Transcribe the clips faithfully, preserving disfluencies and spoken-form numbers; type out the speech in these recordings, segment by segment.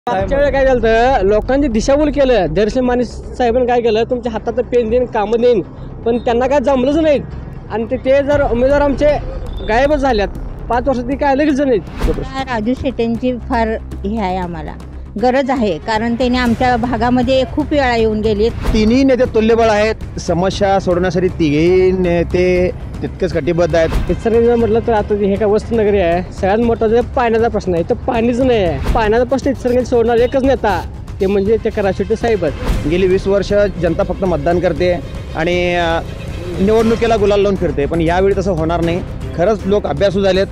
मागच्या वेळी काय झालं तर लोकांची दिशाभूल केलं. दर्शन माने साहेबांनी काय केलं, तुमच्या हातात पेन देईन कामं देईन, पण त्यांना काय जमलंच नाही. आणि ते ते जर उमेदवार आमचे गायबच झाल्यात, पाच वर्षात ती काय लगेच नाहीत. राजू शेट्टींची फार हे आहे, आम्हाला गरज आहे, कारण त्यांनी आमच्या भागामध्ये खूप वेळा येऊन गेले. तिन्ही नेते तुल्यबळ आहेत. समस्या सोडवण्यासाठी तिघेही नेते तितकेच कटिबद्ध आहेत. इचलकरंजी म्हटलं तर आता हे काय वस्तुनगरी आहे, सगळ्यात मोठा जे पाण्याचा प्रश्न आहे, तर पाणीच नाही आहे. पाण्याचा प्रश्न इचलकरंजी सोडणार एकच नेता, ते म्हणजे ते कराड शेट्टी साहेबच. गेली वीस वर्ष जनता फक्त मतदान करते आणि निवडणुकीला गुलाल लावून फिरते, पण यावेळी तसं होणार नाही. खरंच लोक अभ्यासू झालेत.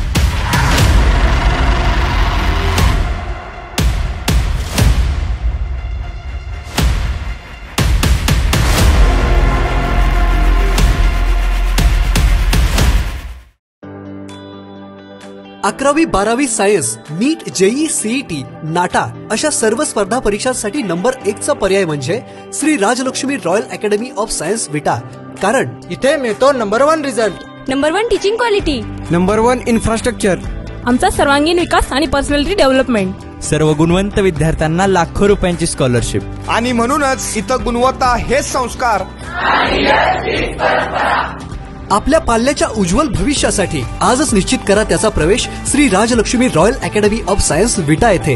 अकरावी बारावी science, NEET, JEE, CET, NATA अशा सर्व स्पर्धा परीक्षांसाठी नंबर एक चा पर्याय म्हणजे Shri Rajlakshmi royal academy of science Vita. कारण इथे मिळतो number one result, number one teaching quality, number one infrastructure, आमचा सर्वांगीण विकास आणि पर्सनॅलिटी डेव्हलपमेंट, सर्व गुणवंत विद्यार्थ्यांना लाखो रुपयांची स्कॉलरशिप. आणि म्हणूनच इथं गुणवत्ता हेच संस्कार. आपल्या पाल्याच्या उज्ज्वल भविष्यासाठी आजच निश्चित करा त्याचा प्रवेश Shri Rajlakshmi royal academy of science Vita येथे.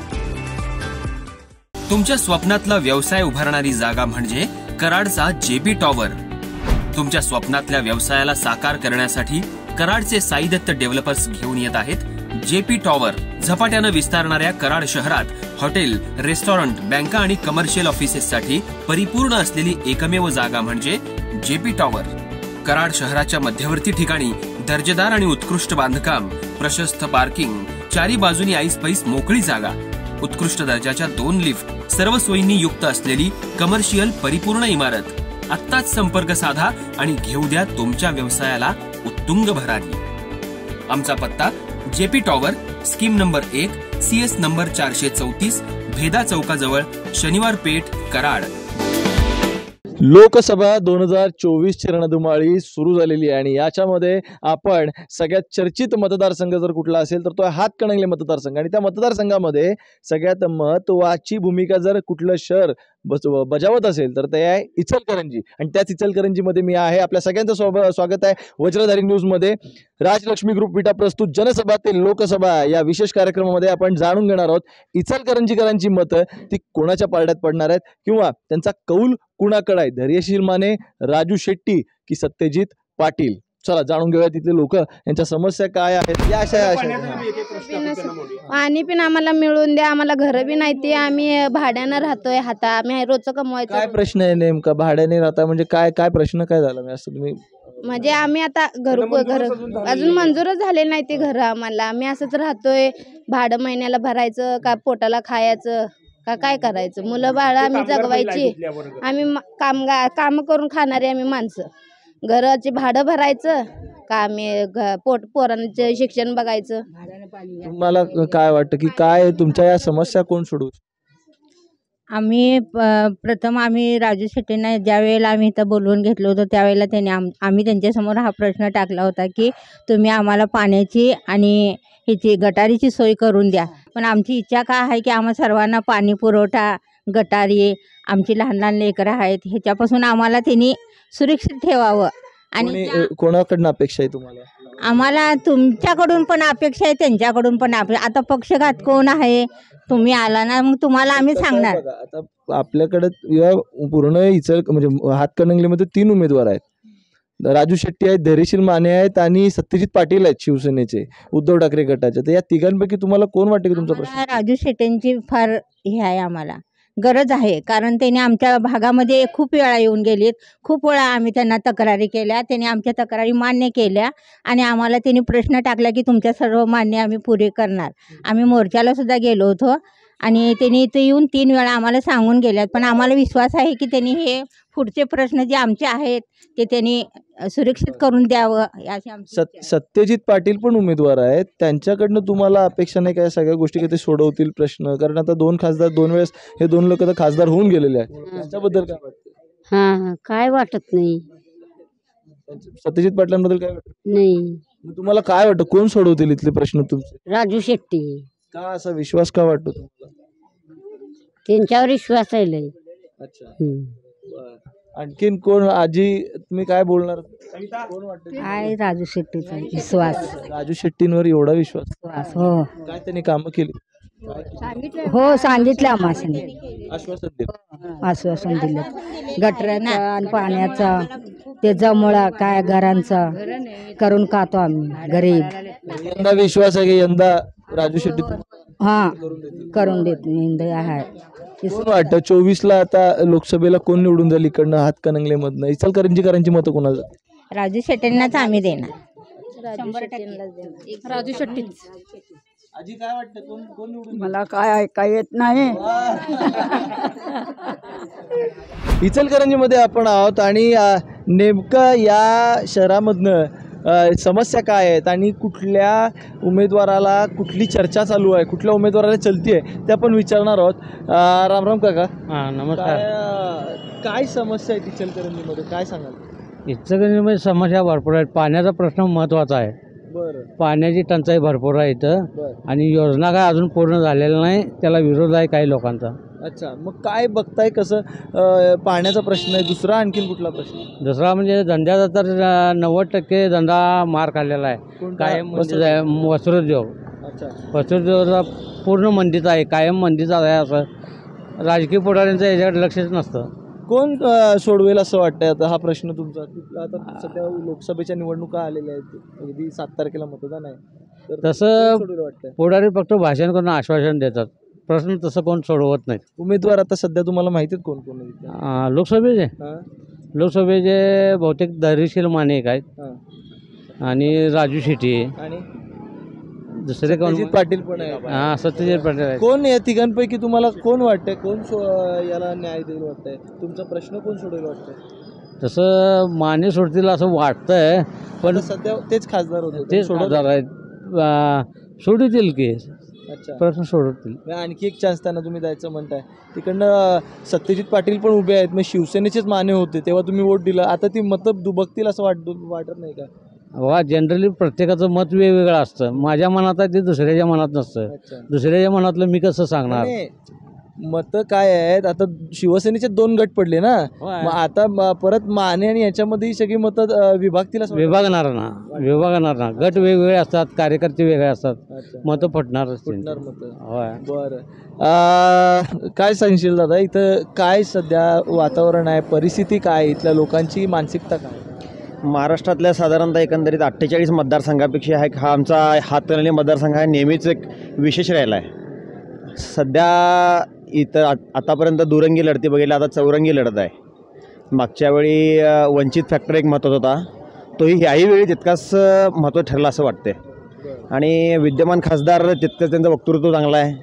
तुमच्या स्वप्नातला व्यवसाय उभारणारी जागा म्हणजे कराडचा जेपी टॉवर. तुमच्या स्वप्नातल्या व्यवसायाला साकार करण्यासाठी कराडचे साई दत्त डेव्हलपर्स घेऊन येत आहेत जेपी टॉवर. झपाट्यानं विस्तारणाऱ्या कराड शहरात हॉटेल, रेस्टॉरंट, बँका आणि कमर्शियल ऑफिसेससाठी परिपूर्ण असलेली एकमेव जागा म्हणजे जेपी टॉवर. कराड शहराच्या मध्यवर्ती ठिकाणी दर्जेदार आणि उत्कृष्ट बांधकाम, प्रशस्त पार्किंग, चारी बाजूनी ऐस पैस मोकळी जागा, उत्कृष्ट दर्जाच्या दोन लिफ्ट, सर्व सोयींनी युक्त असलेली कमर्शियल परिपूर्ण इमारत. आत्ताच संपर्क साधा आणि घेऊ द्या तुमच्या व्यवसायाला उत्तुंग भरारी. आमचा पत्ता जेपी टॉवर, स्कीम नंबर एक, सीएस नंबर चारशे चौतीस, भेदा चौकाजवळ, शनिवार पेठ, कराड. लोकसभा दोन हजार चोवीसची रणधुमाळी सुरू झालेली आहे आणि याच्यामध्ये आपण सगळ्यात चर्चित मतदारसंघ जर कुठला असेल तर तो हातकणंगले मतदारसंघ. आणि त्या मतदारसंघामध्ये सगळ्यात महत्त्वाची भूमिका जर कुठलं शहर बजावत असेल तर ते आहे इचलकरंजी. आणि त्याच इचलकरंजीमध्ये मी आहे. आपल्या सगळ्यांचं स्वागत आहे वज्रधारी न्यूजमध्ये. राजलक्ष्मी ग्रुप विटा प्रस्तुत जनसभा ते लोकसभा या विशेष कार्यक्रमामध्ये आपण जाणून घेणार आहोत इचलकरंजीकरांची मतं ती कोणाच्या पारड्यात पडणार आहेत किंवा त्यांचा कौल कुणाकडे आहे, धैर्यशील माने, राजू शेट्टी की सत्यजित पाटील. चला जाणून घेऊया तिथले लोक यांच्या समस्या काय आहेत. या अशा पाणी पण आम्हाला मिळून द्या, आम्हाला घर बी नाही, ते आम्ही भाड्यानं राहतोय. हाता आम्ही रोजचं कमवायचं. काय प्रश्न आहे नेमका, भाड्याने राहता म्हणजे काय काय प्रश्न काय झाला मी असं तुम्ही म्हणजे आम्ही आता घर घर अजून मंजूरच झाले नाही ते घर आम्हाला. आम्ही असंच राहतोय, भाडं महिन्याला भरायचं का पोटाला खायचं का काय करायचं. मुलं बाळ आम्ही जगवायची, आम्ही काम काम करून खाणारे आम्ही माणसं. घराची भाडं भरायचं का आम्ही पोट पोरांचं शिक्षण बघायचं. तुम्हाला काय वाटतं की काय तुमच्या या समस्या कोण सोडवू? आम्ही प्रथम आम्ही राजू शेट्टींना ज्या वेळेला आम्ही इथं बोलवून घेतलं होतं त्यावेळेला त्यांनी आम आम्ही त्यांच्यासमोर हा प्रश्न टाकला होता की तुम्ही आम्हाला पाण्याची आणि ह्याची गटारीची सोय करून द्या. पण आमची इच्छा काय आहे की आम्हा सर्वांना पाणी पुरवठा, गटारी, आमची लहान लहान लेकरं आहेत, ह्याच्यापासून आम्हाला त्यांनी सुरक्षित ठेवावं. आणि कोणाकडून अपेक्षा आहे तुम्हाला? आम्हाला तुमच्याकडून पण अपेक्षा आहे, त्यांच्याकडून पण अपेक्षा. आता पक्षघात कोण आहे, तुम्ही आला ना मग तुम्हाला आम्ही सांगणार. आता आपल्याकडे पूर्ण इचल म्हणजे हातकणंगलेमध्ये तीन उमेदवार आहेत. राजू शेट्टी आहेत, धैर्यशील माने आहेत आणि सत्यजित पाटील आहेत शिवसेनेचे, उद्धव ठाकरे गटाचे. तर या तिघांपैकी तुम्हाला कोण वाटतं की तुमचा प्रश्न? राजू शेट्टींची फार हे आहे, आम्हाला गरज आहे, कारण त्यांनी आमच्या भागामध्ये खूप वेळा येऊन गेलेत. खूप वेळा आम्ही त्यांना तक्रारी केल्या, त्यांनी आमच्या तक्रारी मान्य केल्या आणि आम्हाला त्यांनी प्रश्न टाकला की तुमच्या सर्व मान्य आम्ही पुरे करणार. आम्ही मोर्चाला सुद्धा गेलो होतो आणि त्यांनी इथे येऊन तीन वेळा आम्हाला सांगून गेल्यात. पण आम्हाला विश्वास आहे की त्यांनी हे पुढचे प्रश्न जे आमचे आहेत ते त्यांनी सुरक्षित करून द्यावं. सत सत्यजित पाटील पण उमेदवार आहेत, त्यांच्याकडनं तुम्हाला अपेक्षा नाही काय सगळ्या गोष्टी की ते सोडवतील प्रश्न? कारण आता दोन खासदार दोन वेळेस हे दोन लोक तर खासदार होऊन गेलेले आहेत. त्याच्याबद्दल काय वाटतं? हां काय वाटत नाही. सत्यजित पाटलांबद्दल काय वाटतं? नाही. तुम्हाला काय वाटतं कोण सोडवतील इथले प्रश्न तुमचे? राजू शेट्टी. का असा विश्वास का वाटतो तुम्हाला? त्यांच्यावर विश्वास आहे लय. अच्छा बरं. आणखीन कोण आजी तुम्ही काय बोलणार कोण वाटतं आहे राजू शेट्टीचा विश्वास. राजू शेट्टींवर एवढा विश्वास विश्वास हो काय त्यांनी कामं केली हो सांगितलं आम्हाला आश्वासन दिलं आश्वासन दिलं गटराचा आणि पाण्याचा त्याच्यामुळं काय घरांचा करून खातो आम्ही गरीब. यंदा विश्वास आहे की यंदा राजू शेट्टी हा करून देत नाही आहे. कोण वाटतं चोवीसला आता लोकसभेला कोण निवडून जाईल इकडनं हातकणंगलेमधनं इचलकरंजीकरांची मतं कोणाला राजू शेट्टींनाच आम्ही देणार शंभर टक्के राजू शेट्टीच. आजी काय वाटतं कोण कोण निवडून मला काय ऐका येत नाही. इचलकरंजीमध्ये आपण आहोत आणि अ, नेमकं या शहरामधनं अ, समस्या काय आहेत आणि कुठल्या उमेदवाराला कुठली चर्चा चालू आहे कुठल्या उमेदवाराला चलती आहे ते आपण विचारणार आहोत. अ, राम राम काका हां नमस्कार. काय अ, काय समस्या आहे इचलकरंजीमध्ये काय सांगाल इचलकरंजीमध्ये समस्या भरपूर आहेत. पाण्याचा प्रश्न महत्त्वाचा आहे. बरं पाण्याची टंचाई भरपूर आहे इथं बरं आणि योजना काय अजून पूर्ण झालेला नाही. त्याला विरोध आहे काही लोकांचा. अच्छा मग काय बघताय कसं अ, पाण्याचा प्रश्न आहे दुसरा आणखीन कुठला प्रश्न दुसरा म्हणजे धंद्याचा तर अं, नव्वद टक्के धंदा मार खाल्लेला आहे. कोणता? कायम मंदीच आहे. वस्त्रोद्योग अच्छा वस्त्रोद्योगाचा पूर्ण मंदीच आहे. कायम मंदीचा आहे. असं राजकीय पुढाऱ्यांचं याच्याकडे लक्षच नसतं. कोण अ, सोडवेल असं वाटतंय आता हा प्रश्न तुमचा की आता सध्या लोकसभेच्या निवडणुका आलेल्या आहेत अगदी सात तारखेला मतदान आहे तर तसं कोण सोडवेल वाटतंय पुढारी फक्त भाषण करून आश्वासन देतात. प्रश्न तसं कोण सोडवत नाही. उमेदवार आता सध्या तुम्हाला माहिती आहेत कोण कोण आहेत इथे? अं, लोकसभेचे हां लोकसभेचे बहुतेक धैर्यशील माणिक आहेत हां आणि राजू शेट्टी आणि दुसरे कोण अजित पाटील पण आहे हां सत्यजित पाटील आहेत. कोण या तिघांपैकी तुम्हाला कोण वाटतंय कोण सो- याला न्याय देईल वाटतंय तुमचा प्रश्न कोण सोडवेल वाटतंय तसं माने सोडतील असं वाटतंय पण आता सध्या तेच खासदार होते ते सोडवलं? खासदार आहेत. अं, सोडतील की अच्छा प्रश्न सोडवतील. मग आणखी एक चान्स त्यांना तुम्ही द्यायचं म्हणताय तिकडनं सत्यजित पाटील पण उभे आहेत मग शिवसेनेचेच माने होते तेव्हा तुम्ही वोट दिला आता ती मतं दुबकतील असं वाट वाटत नाही का बघा जनरली प्रत्येकाचं मत वेगवेगळं असतं. माझ्या मनात आहे ते दुसऱ्याच्या मनात नसतं. अच्छा दुसऱ्याच्या मनातलं मी कसं सांगणार. मतं काय आहेत आता शिवसेनेचे दोन गट पडले ना मग आता म- परत माने आणि याच्यामध्ये ही सगळी मतं अ, विभागतील असं वाटतं? विभागणार ना विभागणार ना गट वेगवेगळे असतात कार्यकर्ते वेगळे असतात अच्छा मतं फुटणार फुटणार मतं होय. बरं अ, काय सांगशील दादा इथं काय सध्या वातावरण आहे परिस्थिती काय आहे? इथल्या लोकांची मानसिकता काय आहे? महाराष्ट्रातल्या साधारणतः एकंदरीत अठ्ठेचाळीस मतदारसंघापेक्षा हा हा आमचा हातकणंगले मतदारसंघ हा नेहमीच एक विशेष राहिला आहे. सध्या इथं आ- आतापर्यंत दुरंगी लढती बघितल्या आता चौरंगी लढत आहे. मागच्या वेळी अ, वंचित फॅक्टर एक महत्त्वाचा होता तोही याही वेळी तितकाच महत्त्व ठरला असं वाटते. आणि विद्यमान खासदार तितकं त्यांचं वक्तृत्व चांगलं आहे.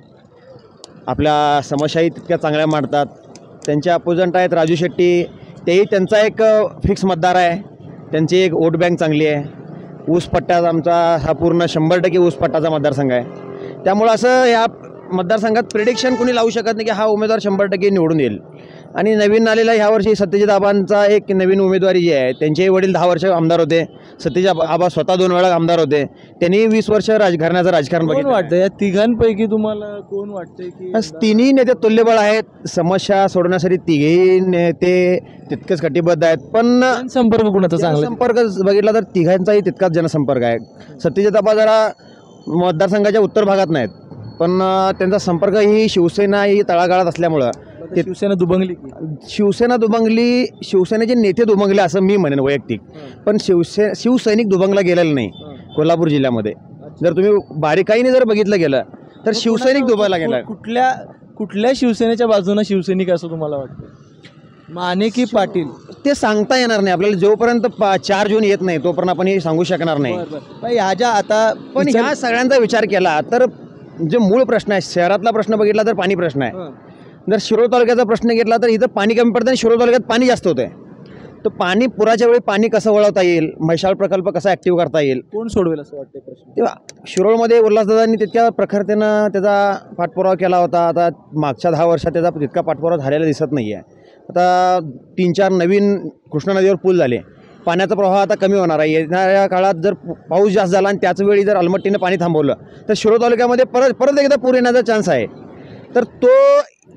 आपल्या समस्याही तितक्या चांगल्या मांडतात. त्यांचे अपोजंट आहेत राजू शेट्टी तेही त्यांचा एक फिक्स मतदार आहे. त्यांची एक वोट बँक चांगली आहे. ऊस पट्ट्याचा आमचा हा पूर्ण शंभर टक्के ऊस पट्टाचा मतदारसंघ आहे. त्यामुळं असं या मतदारसंघात प्रिडिक्शन कोणी लावू शकत नाही की हा उमेदवार शंभर टक्के निवडून येईल. आणि नवीन आलेला ह्या वर्षी सत्यजित आबांचा एक नवीन उमेदवारी जी आहे त्यांचे वडील दहा वर्ष आमदार होते. सत्यजित आबा आबा स्वतः दोन वेळा आमदार होते. त्यांनी वीस वर्ष राजघराण्याचं राजकारण कोण बघितलं. वाटतं या तिघांपैकी तुम्हाला कोण वाटतंय की बस तिन्ही नेते तुल्यबळ आहेत. समस्या सोडवण्यासाठी तिघेही नेते तितकेच कटिबद्ध आहेत. पण संपर्क कुणाचा चांगला आहे? जनसंपर्क बघितला तर तिघांचाही तितकाच जनसंपर्क आहे. सत्यजित आबा जरा मतदारसंघाच्या उत्तर भागात नाहीत पण अ, त्यांचा संपर्क ही शिवसेना ही तळागाळात असल्यामुळं ते शिवसेना दुबंगली की शिवसेना दुबंगली शिवसेनेचे नेते दुबंगले असं मी म्हणेन वैयक्तिक. पण शिवसे शिवसैनिक दुबंगला गेलेला नाही कोल्हापूर जिल्ह्यामध्ये. जर तुम्ही बारीकाईने जर बघितलं गेलं तर शिवसैनिक दुबईला गेला. कुठल्या कुठल्या शिवसेनेच्या बाजूने शिवसैनिक असं तुम्हाला वाटतं माने की पाटील ते सांगता येणार नाही आपल्याला. जोपर्यंत पा- चार जून येत नाही तोपर्यंत आपण हे सांगू शकणार नाही. पण ह्या ज्या आता पण ह्या सगळ्यांचा विचार केला तर जे मूळ प्रश्न आहे शहरातला प्रश्न बघितला तर पाणी प्रश्न आहे. जर शिरोळ तालुक्याचा प्रश्न घेतला तर इथं पाणी कमी पडतं आणि शिरोळ तालुक्यात पाणी जास्त होतं आहे. तर पाणी पुराच्या वेळी पाणी कसं वळवता येईल म्हैसाळ प्रकल्प कसा ॲक्टिव्ह करता येईल कोण सोडवेल असं वाटतं प्रश्न तेव्हा शिरोळमध्ये उल्हासदादांनी तितक्या प्रखरतेनं त्याचा पाठपुरावा केला होता. आता मागच्या दहा वर्षात त्याचा तितका पाठपुरावा झालेला दिसत नाही आहे. आता तीन चार नवीन कृष्णा नदीवर पूल झाले. पाण्याचा प्रवाह आता कमी होणार आहे. येणाऱ्या काळात जर पाऊस जास्त झाला आणि त्याच वेळी जर अलमट्टीनं पाणी थांबवलं तर शिरोळ तालुक्यामध्ये परत परत एकदा पूर येण्याचा चान्स आहे. तर तो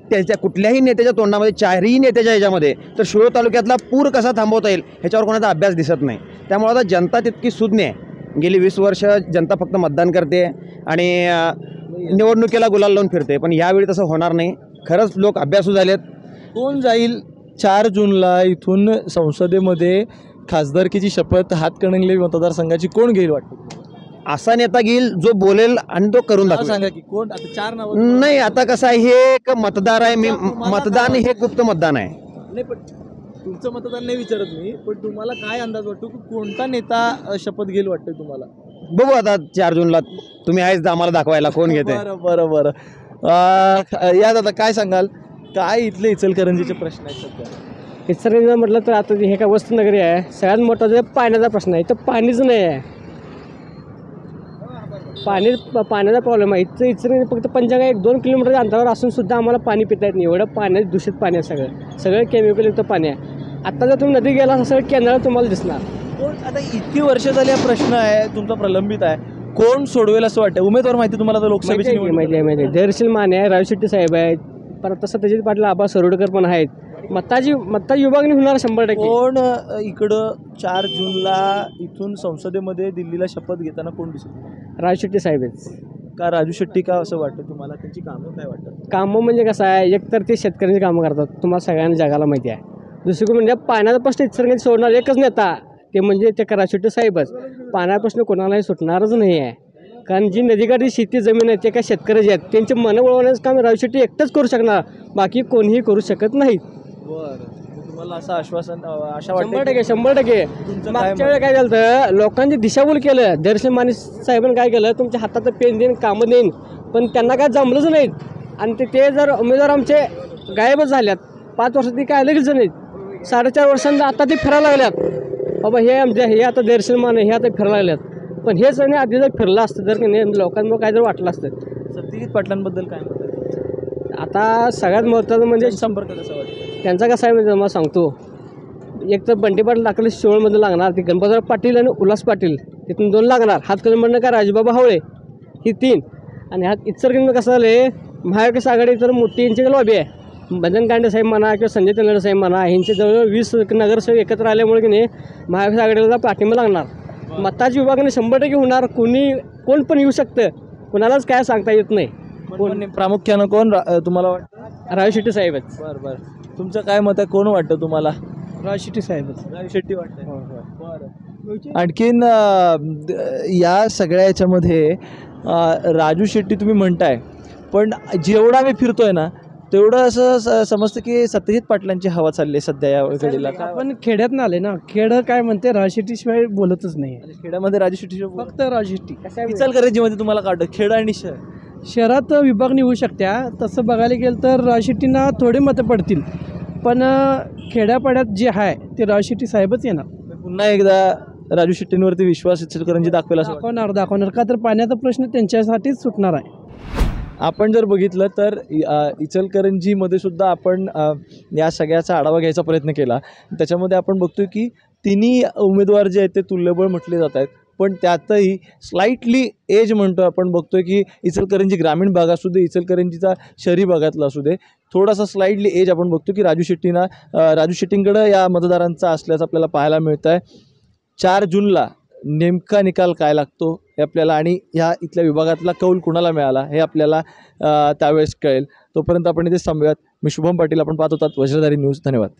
त्याच्या कुठल्याही नेत्याच्या तोंडामध्ये, चारही नेत्याच्या ह्याच्यामध्ये, तर शिरोळ तालुक्यातला पूर कसा थांबवता येईल ह्याच्यावर कोणाचा अभ्यास दिसत नाही. त्यामुळे आता जनता तितकी सुज्ञ आहे. गेली वीस वर्ष जनता फक्त मतदान करते आणि निवडणुकीला गुलाल लावून फिरते, पण यावेळी तसं होणार नाही. खरंच लोक अभ्यासू झालेत. कोण जाईल चार जूनला इथून संसदेमध्ये खासदारकीची शपथ हातकणंगले मतदारसंघाची कोण घेईल वाटतं? असा नेता घेईल जो बोलेल आणि तो करून नाव दाखवेल. सांगा की कोण. आता चार नावं नाही, आता कसं आहे, हे एक मतदार आहे. मी मतदान हे गुप्त मतदान आहे. नाही, पण तुमचं मतदान नाही विचारत मी, पण तुम्हाला काय अंदाज वाटतो की कोणता नेता अ, शपथ घेईल वाटतं तुम्हाला? बघू आता चार जूनला तुम्ही आहेच आम्हाला दाखवायला कोण घेते. बरं बरं बरं अ, या दादा काय सांगाल, काय इथले इचलकरंजीचे प्रश्न आहेत सध्या? इचलकरंजी म्हटलं तर आता हे काय वस्तुनगरी आहे, सगळ्यात मोठा जो पाण्याचा प्रश्न आहे. इथं पाणीच नाही आहे. पाणी पाण्याचा प्रॉब्लेम आहे इथं. इचलकरंजी फक्त पंचगंगा एक दोन किलोमीटरच्या अंतरावर असून सुद्धा आम्हाला पाणी पिता येत नाही. एवढं पाण्यात दूषित पाणी आहे. सगळं सगळं केमिकलयुक्त पाणी आहे. आता जर तुम्ही नदी गेला असं सगळं केंद्राला तुम्हाला दिसणार. कोण आता इतकी वर्ष झाली हा प्रश्न आहे तुमचा प्रलंबित आहे, कोण सोडवेल असं वाटतं? उमेदवार माहिती तुम्हाला तर लोकसभेची माहिती आहे, निवडणूक माहिती आहे, माहिती आहे. धैर्यशील माने आहे, राजू शेट्टी साहेब आहेत, परत तसं त्याचे पाटील आबा सरोडकर पण आहेत. मताची मत्ता विभागणी होणार शंभर टक्के. कोण अ, इकडं चार जूनला इथून संसदेमध्ये दिल्लीला शपथ घेताना कोण दिसत? राजू शेट्टी साहेब आहेत. का राजू शेट्टी का असं वाटतं तुम्हाला? त्यांची कामं काय वाटतं? कामं म्हणजे कसं आहे, एकतर ते शेतकऱ्यांची कामं करतात, तुम्हाला सगळ्यांना जगाला माहिती आहे. दुसरीकडे म्हणजे पाण्याचा प्रश्न इचलकरंजी सोडणार एकच नेता, ते म्हणजे ते राजू शेट्टी साहेबच. पाण्याचा प्रश्न कोणालाही सुटणारच नाही आहे. कारण जी नदीकाठी शेती जमीन आहे ते काय शेतकऱ्याचे आहेत, त्यांचे मन वळवण्याचं काम राजू शेट्टी एकटंच करू शकणार, बाकी कोणीही करू शकत नाही. बरं, तुम्हाला असं आश्वासन अ, आशा शंभर वाटतं टक्के शंभर टक्के तुमचं काय मागच्या वेळी काय झालं तर लोकांची दिशाभूल केलं. धैर्यशील माने साहेबांनी काय केलं, तुमच्या हातात पेन देईन कामं देईन, पण त्यांना काय जमलंच नाहीत. आणि ते ते जर उमेदवार आमचे गायबच झाल्यात. पाच वर्षात ते काय लगेच नाहीत. साडेचार वर्षांचा आता ते फिरायला लागल्यात. बाबा हे आमच्या हे आता धैर्यशील माने हे आता फिरायला लागल्यात. पण हेच आणि आधी जर फिरलं असतं जर की नाही लोकांना काय जर वाटलं असतं. सत्यजित पाटलांबद्दल काय म्हणतात? आता सगळ्यात महत्त्वाचं म्हणजे संपर्क कसा वाटतो त्यांचा कसा आहे म्हणजे मला सांगतो. एक तर बंटी पाटील दाखल शिवळमध्ये लागणार, ते गणपतराव पाटील आणि उल्हास पाटील तिथून दोन लागणार. हातकणंगलेमधनं काय राजूबाबा हावळे ही तीन. आणि हात इचलकरंजीमध्ये कसं झालं आहे, महाविकास आघाडी तर मोठी यांची लॉबी आहे. भजन कांडे साहेब म्हणा किंवा संजय तेंडुलकर साहेब म्हणा, यांचे जवळ वीस नगरसेवक एकत्र आल्यामुळे की नाही महाविकास आघाडीला पाठिंबा लागणार. मताची विभागणी शंभर टक्के होणार. कोणी कोण पण येऊ शकतं, कोणालाच काय सांगता येत नाही. कोण प्रामुख्यानं कोण रा- तुम्हाला वाटतं? राजू शेट्टी साहेबच. बरं बरं, तुमचं काय मत आहे, कोण वाटतं तुम्हाला? राजू शेट्टी साहेबच. राजू शेट्टी वाटतं. बरं, आणखीन अ, द- या सगळ्या याच्यामध्ये अ, राजू शेट्टी तुम्ही म्हणताय, पण जेवढा आम्ही फिरतोय ना तेवढं असं स- समजतं की सत्यजित पाटलांची हवा चालली आहे सध्या या घडीला. काय आपण खेड्यात आले ना, खेड काय म्हणते राजू शेट्टी शिवाय बोलतच नाही. वाटतं? खेड्यामध्ये राजू शेट्टी फक्त राजू शेट्टी. इचलकरंजीमध्ये तुम्हाला काय वाटतं, खेड आणि शहर? शहरात विभागणी होऊ शकते. तसं बघायला गेलं तर राजू शेट्टींना थोडे मतं पडतील, पण खेड्यापाड्यात जे आहे ते राजू शेट्टी साहेबच येणार. पुन्हा एकदा राजू शेट्टींवरती विश्वास इचलकरंजी दाखवेल असं वाटतं? दाखवणार दाखवणार का तर पाण्याचा प्रश्न त्यांच्यासाठीच सुटणार आहे. आपण जर बघितलं तर अ, इचलकरंजीमध्ये सुद्धा आपण अ, या सगळ्याचा आढावा घ्यायचा प्रयत्न केला. त्याच्यामध्ये आपण बघतोय की तिन्ही उमेदवार जे आहेत ते तुल्यबळ म्हटले जात आहेत, पण त्यातही स्लाइटली एज म्हणतो आपण बघतोय की इचलकरंजी ग्रामीण भाग असू दे, इचलकरंजीचा शहरी भागातला असू दे, थोडासा स्लाइटली एज आपण बघतो की राजू शेट्टींना अ, राजू शेट्टींकडं या मतदारांचा असल्याचं आपल्याला पाहायला मिळतं आहे. चार जूनला नेमका निकाल काय लागतो हे आपल्याला, आणि ह्या इथल्या विभागातला कौल कुणाला मिळाला हे आपल्याला अ, त्यावेळेस कळेल. तोपर्यंत आपण इथे थांबूयात. मी शुभम पाटील, आपण पाहत होतात वज्रधारी न्यूज. धन्यवाद.